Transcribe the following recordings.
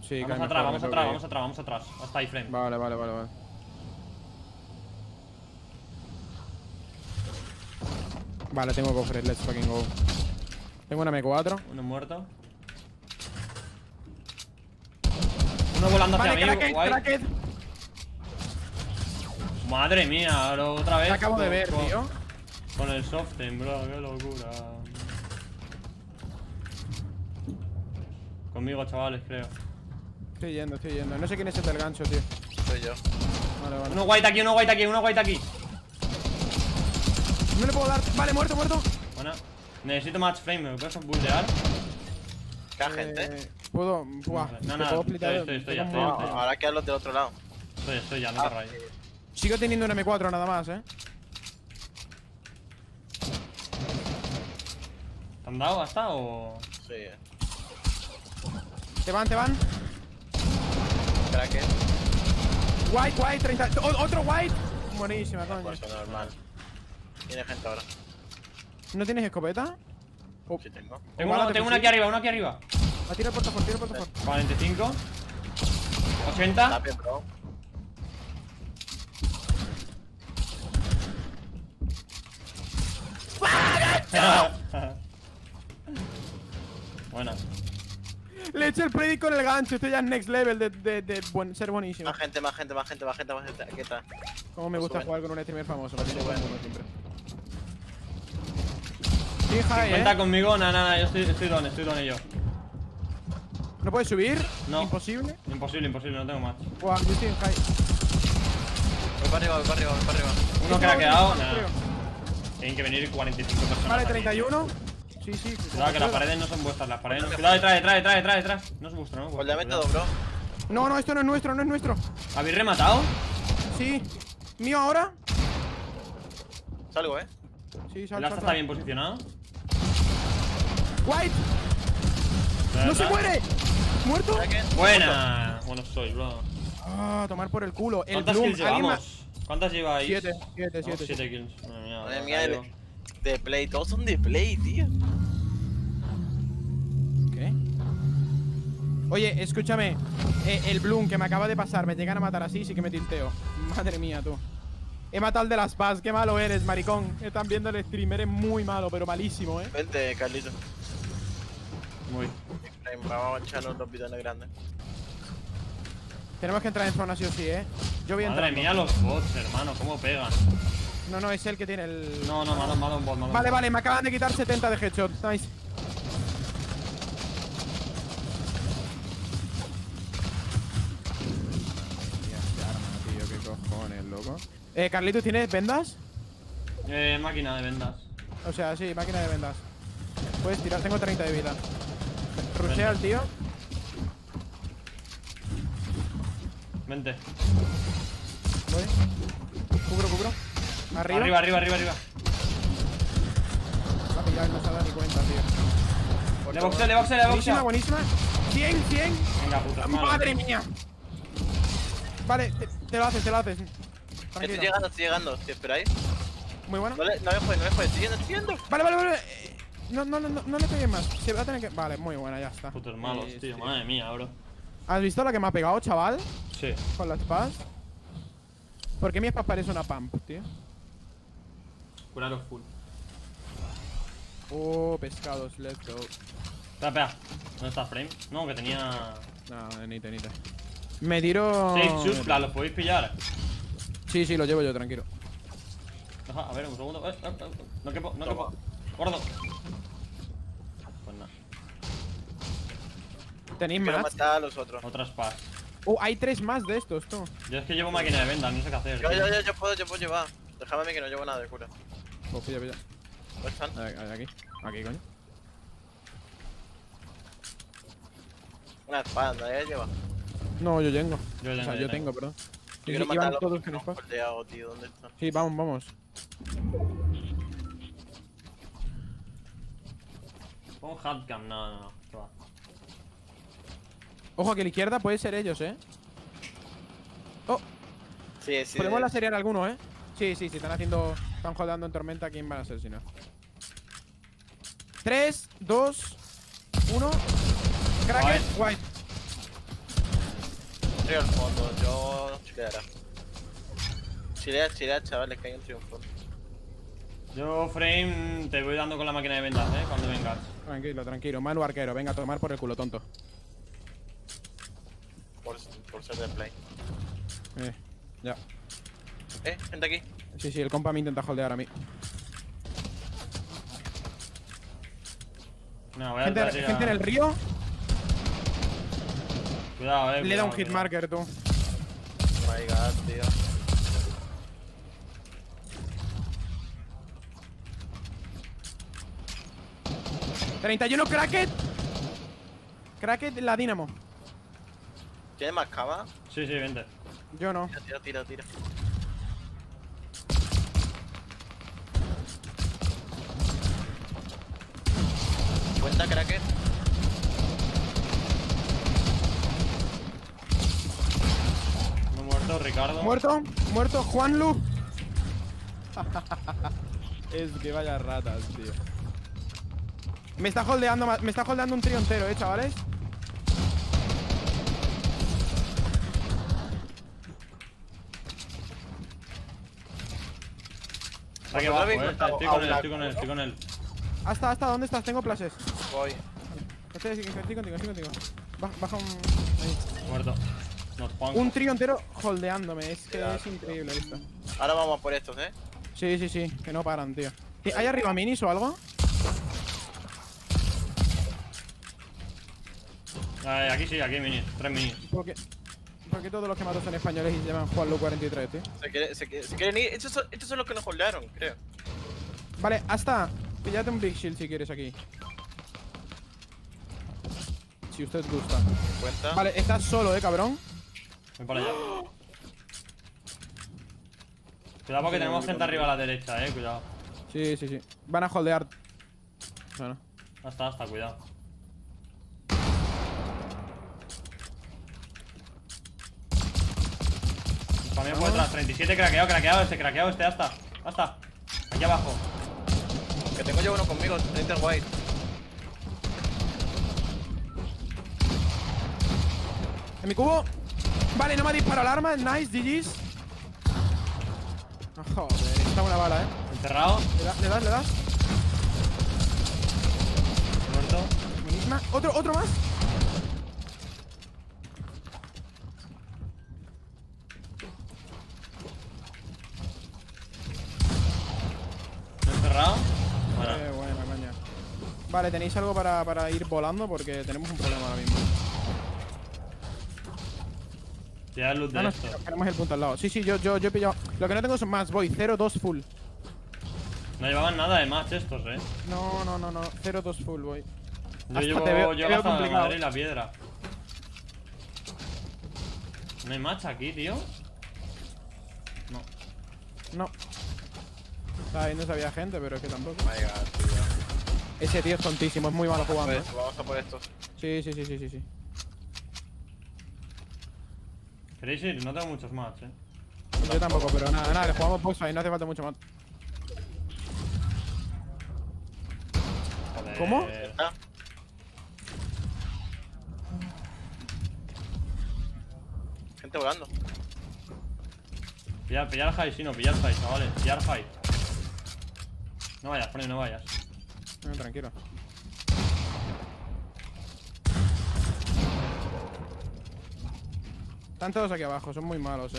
Sí, vamos atrás, vamos atrás, vamos atrás, vamos atrás. Hasta ahí, frame. Vale. Vale, tengo cofres, let's fucking go. Tengo una M4. Uno muerto. Uno volando hacia mí, guay. Cracked. Madre mía, bro, otra vez. Te acabo de ver, tío. Con el soften, bro, qué locura. Conmigo, chavales, creo. Estoy yendo. No sé quién es el del gancho, tío. Soy yo. Vale. Uno white aquí, uno white aquí, uno white aquí. No le puedo dar. Vale, muerto. Buena. Necesito match frame, ¿me puedes buldear? ¿Qué gente? Puedo. Buah, No, te puedo splitar. estoy ya. Ahora que los del otro lado. Estoy ya, no te rayes. Sigo teniendo una M4 nada más, ¿Te han dado hasta o...? Sí. Te van. Cracker. White, 30. Otro white. Buenísima, coño. Pues normal. Tiene gente ahora. ¿No tienes escopeta? Sí tengo. Tengo uno aquí arriba, Tira el portafolio. 45 80 Tape, bro. Buena. Le eché el predict con el gancho. Esto ya es next level de ser buenísimo. Más gente. Aquí está. Como me gusta Suben. jugar con un streamer famoso. Para Suben. siempre. Sí, high, Cuenta conmigo, nada, yo estoy don y yo. ¿No puedes subir? No. ¿Imposible? Imposible, no tengo más. Buah, yo estoy en high. Voy para arriba. Uno craqueado, Creo. nada. Tienen que venir 45 personas. Vale, aquí. 31. Sí. Cuidado que las paredes no son vuestras, las paredes no. Cuidado, detrás. No es vuestro, ¿no? Pues le todo, bro. No, esto no es nuestro. ¿Habéis rematado? Sí. ¿Mío ahora? Salgo, Sí, ¿El asta está bien posicionado? White. ¡No se muere! ¿Muerto? Cracker. Buena. Bueno soy, bro. Ah, tomar por el culo. El ¿Cuántas Bloom, kills ¿alguien llevamos? ¿Cuántas lleváis? 7 7 kills. Madre mía, de play. Todos son de play, tío. ¿Qué? Oye, escúchame. El Bloom que me acaba de pasar, me llegan a matar así, sí que me tinteo. Madre mía, tú. He matado al de las Paz, qué malo eres, maricón. Están viendo el stream, eres muy malo, pero malísimo, Vente, Carlito. Muy. Vamos a echarnos los bidones grandes. Tenemos que entrar en zona sí o sí, Yo voy a entrar. Madre mía, los bots, hermano, cómo pegan. No, es el que tiene el... No, malo un bot, malo. Vale, me acaban de quitar 70 de headshot. Nice. Tío, qué cojones, loco. Carlitos, ¿tienes vendas? Máquina de vendas. O sea, sí, máquina de vendas. Puedes tirar, tengo 30 de vida. Rushea al tío. Vente. Voy. Cubro. Arriba. Arriba. Me ha pillado y no se ha dado ni cuenta, tío. Le boxeo. Buenísima. 100. Venga, puta madre. ¡Madre mía! Vale, te lo haces. Estoy llegando. ¿Te esperáis? Muy bueno. No me juegues. Estoy yendo. Vale. No le pegues más. Se va a tener que... Vale, muy buena, ya está. Putos malos, tío. Madre mía, bro. ¿Has visto la que me ha pegado, chaval? Sí. Con las Spaz. ¿Por qué mi Spaz parece una pump, tío? Curaros full. Pescados, let's go. Espera. ¿Dónde está frame? No, que tenía... No, nite. Me tiro... Safe shoot, los podéis pillar. Sí, lo llevo yo, tranquilo. Ajá, a ver, un segundo. No quepo. Gordo. Pues nada. ¿Tenéis Quiero más? matar a los otros. Otras paz. Hay 3 más de estos, tú. Yo es que llevo máquina de vendas, no sé qué hacer. Yo puedo llevar. Déjame a mí que no llevo nada de cura. Pues pilla. ¿Dónde están? Aquí, coño. Una espada, nadie lleva. No, yo tengo. Yo tengo, perdón. Yo quiero Iban matar a todos los que con no Spaz. holdeado, tío. ¿Dónde están? Sí, vamos. Pon handcam, no. ¿Qué va? Ojo, que a la izquierda puede ser ellos, Oh, Sí. podemos la seriar alguno, Sí, están haciendo... Están jodando en tormenta. ¿Quién van a ser si no? 3, 2, 1. Cracker, white. trío al fondo, yo chileará. Chilea, chavales, que hay un triunfo. Yo, Frame, te voy dando con la máquina de vendas, cuando vengas. Tranquilo, tranquilo. Manu arquero, venga a tomar por el culo, tonto. Por ser de play. Ya. Gente aquí. Sí, el compa me intenta holdear a mí. No, voy a Gente en el río. Cuidado, Le da un hitmarker, tú. Oh my god, tío. ¡31 Cracket! Cracket la Dynamo. ¿Tiene más cama? Sí, vente. Yo no. Tira. Cuenta, Cracker. No muerto, Ricardo. Muerto, Juanlu. Es que vaya ratas, tío. Me está holdeando un trío entero, chavales. Aquí abajo, estoy con él. Hasta, ¿dónde estás? Tengo plashes. Voy. Estoy contigo. Baja un... ahí. Muerto. No, Juan. Un trío entero holdeándome. Es que es increíble esto. Ahora vamos por estos, Sí, que no paran, tío. ¿Hay arriba minis o algo? Aquí sí, aquí minis. 3 minis. ¿Por qué todos los que mato son españoles y se llaman Juanlu43, tío? Se quieren ir. Estos son los que nos holdearon, creo. Vale, hasta. Píllate un Big Shield si quieres aquí. Si usted gusta. Cuenta. Vale, estás solo, cabrón. Voy para allá. Cuidado porque tenemos gente arriba a la derecha, cuidado. Sí. Van a holdear. Bueno. Hasta, cuidado. También por detrás, 37 craqueado este, hasta. Aquí abajo. Que tengo yo uno conmigo, Enter White. En mi cubo. Vale, no me ha disparado el arma. Nice, GG's. Oh, joder, está una bala, Encerrado. Le das. Muerto. Buenísima. Otro más. Encerrado. Buena, caña. Vale, ¿tenéis algo para ir volando? Porque tenemos un problema ahora mismo. Ya el loot de esto. Tenemos el punto al lado. Sí, yo he pillado. Lo que no tengo son más, voy 0-2 full. No llevaban nada de match estos, No. 0-2 full, voy. Yo veo gastado la complicado. madera y la piedra. ¿No hay match aquí, tío? No. Estaba viendo si había gente, pero es que tampoco. Oh my god, tío. Ese tío es tontísimo, es muy malo jugando. Vamos a por estos. Sí. ¿Queréis ir? No tengo muchos match, Yo tampoco, pero nada, le jugamos box ahí, no hace falta mucho más. Joder. ¿Cómo? Gente volando. Pillar high, sí, no, pillar high, chavales. Pillar high. No vayas, Frame, no vayas. No, tranquilo. Están todos aquí abajo, son muy malos,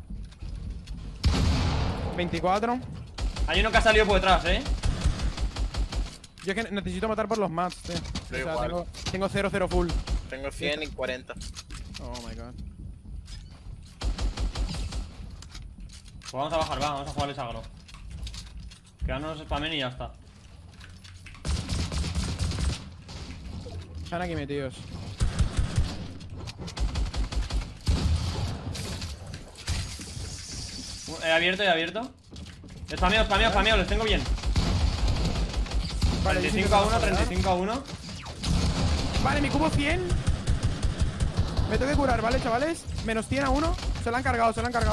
24. Hay uno que ha salido por detrás, Yo es que necesito matar por los mats, tío. O sea, igual. tengo 0-0 full. Tengo 100 y 40. Oh my god. Pues vamos a bajar, vamos a jugarles agro. Que no nos spamen y ya está. Están aquí metidos. He abierto. Spameo, les tengo bien. Vale, 35 a 1, 35 a 1. Vale, mi cubo 100. Me tengo que curar, ¿vale, chavales? Menos 100 a 1. Se lo han cargado.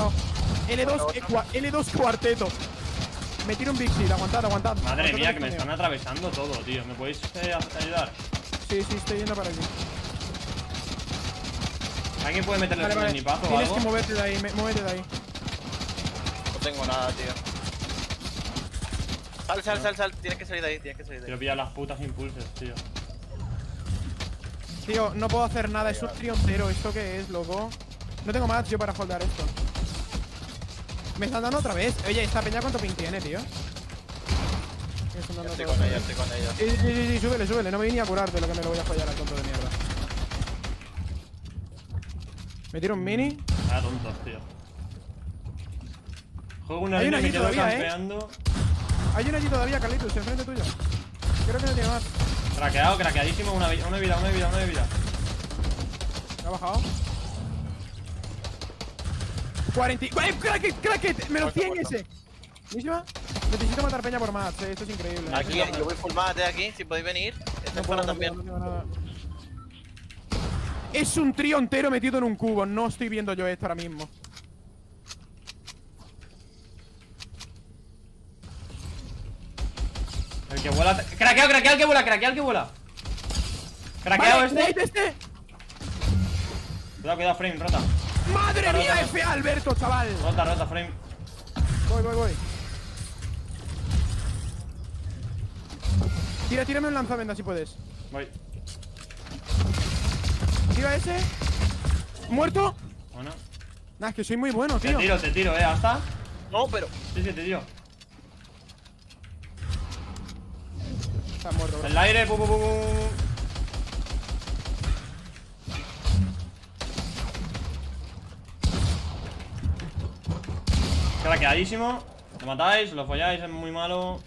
L2 cuarteto. Me tiro un Big Shield, aguantad. Madre mía, que me están atravesando todo, tío. ¿Me podéis ayudar? Sí, estoy yendo para aquí. ¿Alguien puede meterle Vale, un vale. snipazo o Tienes algo? que moverte de ahí, muévete de ahí. No tengo nada, tío. Sal. Tienes que salir de ahí, Quiero pillar las putas impulses, tío. Tío, no puedo hacer nada, es un trío entero. ¿Esto qué es, loco? No tengo más yo para holdear esto. Me están dando otra vez. Oye, esta peña cuánto ping tiene, tío. Estoy con ella. Sí, súbele. No me vine a curarte lo que me lo voy a fallar al tonto de mierda. Me tiro un mini. Ah, tontos, tío. Juego una Hay línea una y me allí quedo todavía, campeando. Hay uno allí todavía, Carlitos, enfrente tuyo. Creo que no tiene más. Craqueadísimo, una vida. ¿Me ha bajado? 40. ¡Cracket! ¡Me lo 100 ese! ¿Buenísima? Necesito matar peña por más, esto es increíble. Aquí, yo voy full mate aquí, si podéis venir. Esta puedo, zona también. no tengo nada. Es un trío entero metido en un cubo. No estoy viendo yo esto ahora mismo. El que vuela. Craqueado el que vuela. Craqueado Vale, este. Cuidado, frame, rota. ¡Madre Rota, mía, rota. F Alberto, chaval! Rota, frame. Voy. Tírame un lanzavenda si puedes. Voy. Tira ese. ¿Muerto? Bueno. Nah, es que soy muy bueno, tío. Te tiro, ¿hasta? No, pero. Sí, te tiro. Está muerto, bro. En el aire, pum. Craqueadísimo. Lo matáis, lo folláis, es muy malo.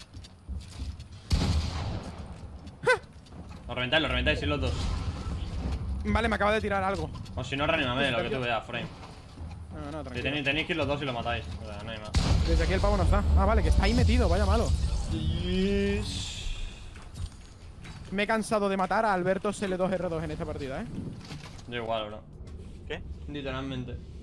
Lo reventáis, sí, los dos. Vale, me acaba de tirar algo. O si no, reanimame, lo que tú veas, frame. No, Si tranquilo. tenéis que ir los dos y lo matáis. O sea, no hay más. Desde aquí el pavo no está. Ah, vale, que está ahí metido, vaya malo. Me he cansado de matar a Alberto SL2R2 en esta partida, Yo igual, bro. ¿Qué? Literalmente.